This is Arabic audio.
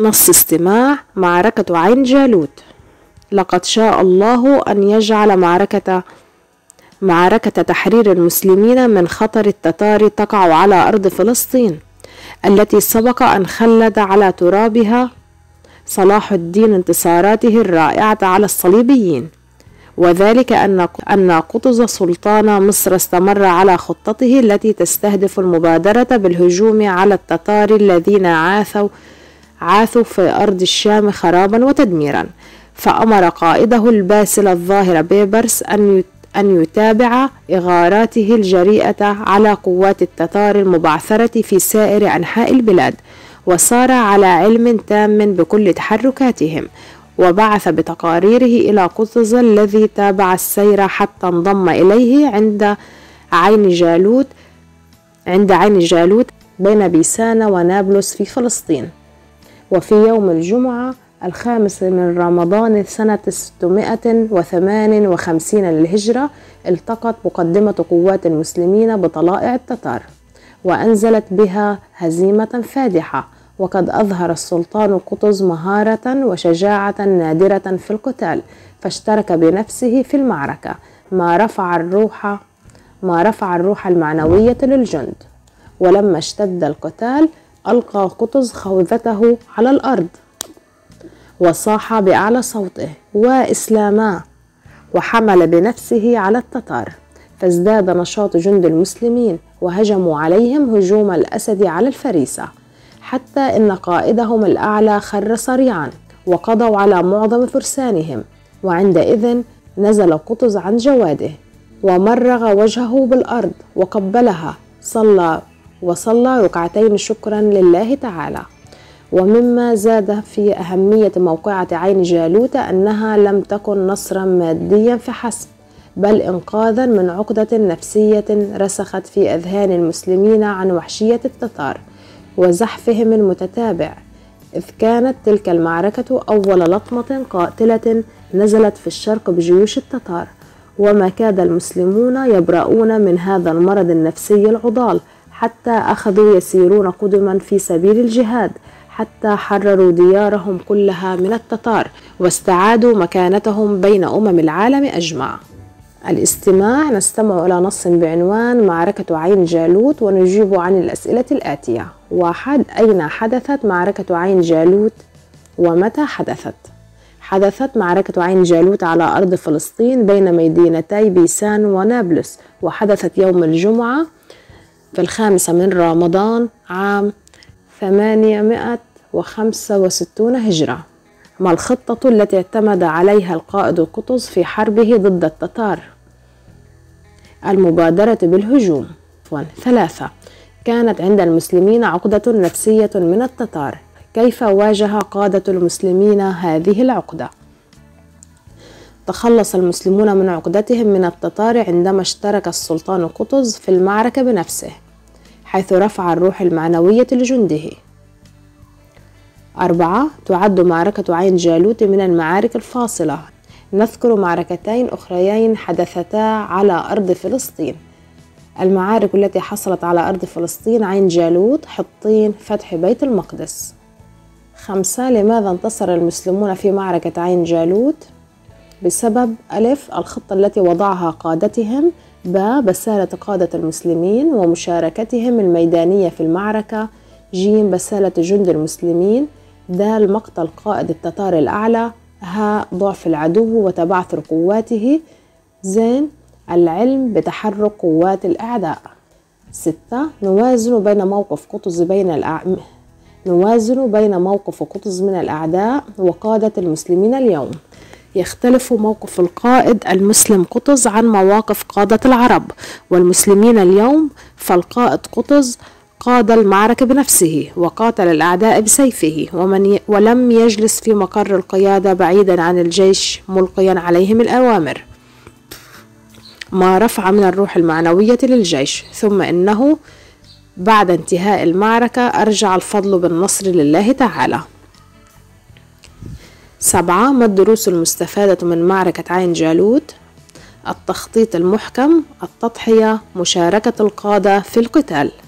نص استماع: معركة عين جالوت. لقد شاء الله أن يجعل معركة تحرير المسلمين من خطر التتار تقع على أرض فلسطين التي سبق أن خلد على ترابها صلاح الدين انتصاراته الرائعة على الصليبيين، وذلك أن قطز سلطان مصر استمر على خطته التي تستهدف المبادرة بالهجوم على التتار الذين عاثوا في أرض الشام خرابا وتدميرا، فأمر قائده الباسل الظاهر بيبرس أن يتابع إغاراته الجريئة على قوات التتار المبعثرة في سائر أنحاء البلاد، وصار على علم تام بكل تحركاتهم، وبعث بتقاريره إلى قطز الذي تابع السير حتى انضم إليه عند عين جالوت بين بيسان ونابلس في فلسطين. وفي يوم الجمعة 5 من رمضان سنة 658 للهجرة التقت مقدمة قوات المسلمين بطلائع التتار وأنزلت بها هزيمة فادحة، وقد أظهر السلطان قطز مهارة وشجاعة نادرة في القتال، فاشترك بنفسه في المعركة ما رفع الروح المعنوية للجند. ولما اشتد القتال ألقى قطز خوذته على الأرض وصاح بأعلى صوته: وإسلاما، وحمل بنفسه على التتار، فازداد نشاط جند المسلمين وهجموا عليهم هجوم الأسد على الفريسة، حتى إن قائدهم الأعلى خر صريعا وقضوا على معظم فرسانهم. وعندئذ نزل قطز عن جواده ومرغ وجهه بالأرض وقبلها، وصلى ركعتين شكرا لله تعالى. ومما زاد في أهمية موقعة عين جالوت أنها لم تكن نصرا ماديا فحسب، بل إنقاذا من عقدة نفسية رسخت في أذهان المسلمين عن وحشية التتار وزحفهم المتتابع، إذ كانت تلك المعركة أول لطمة قاتلة نزلت في الشرق بجيوش التتار، وما كاد المسلمون يبرؤون من هذا المرض النفسي العضال حتى أخذوا يسيرون قدما في سبيل الجهاد، حتى حرروا ديارهم كلها من التتار واستعادوا مكانتهم بين العالم أجمع. الاستماع: نستمع إلى نص بعنوان معركة عين جالوت ونجيب عن الأسئلة الآتية. 1. أين حدثت معركة عين جالوت ومتى حدثت؟ حدثت معركة عين جالوت على أرض فلسطين بين مدينتي بيسان ونابلس، وحدثت يوم الجمعة في 5 من رمضان عام 865 هجرة. ما الخطة التي اعتمد عليها القائد قطز في حربه ضد التتار؟ المبادرة بالهجوم. 3. كانت عند المسلمين عقدة نفسية من التتار، كيف واجه قادة المسلمين هذه العقدة؟ تخلص المسلمون من عقدتهم من التتار عندما اشترك السلطان قطز في المعركة بنفسه، حيث رفع الروح المعنوية لجنده. 4. تعد معركة عين جالوت من المعارك الفاصلة. نذكر معركتين أخريين حدثتا على أرض فلسطين. المعارك التي حصلت على أرض فلسطين: عين جالوت، حطين، فتح بيت المقدس. 5. لماذا انتصر المسلمون في معركة عين جالوت؟ بسبب: ألف، الخطة التي وضعها قادتهم، ب، بسالة قادة المسلمين ومشاركتهم الميدانية في المعركة، ج، بسالة جند المسلمين، د، مقتل قائد التتار الأعلى، ه، ضعف العدو وتبعثر قواته، زين، العلم بتحرك قوات الأعداء. 6. نوازن بين موقف قطز من الأعداء وقادة المسلمين اليوم. يختلف موقف القائد المسلم قطز عن مواقف قادة العرب والمسلمين اليوم، فالقائد قطز قاد المعركة بنفسه وقاتل الأعداء بسيفه، ولم يجلس في مقر القيادة بعيدا عن الجيش ملقيا عليهم الأوامر، ما رفع من الروح المعنوية للجيش. ثم إنه بعد انتهاء المعركة أرجع الفضل بالنصر لله تعالى. 7. ما الدروس المستفادة من معركة عين جالوت؟ التخطيط المحكم، التضحية، مشاركة القادة في القتال.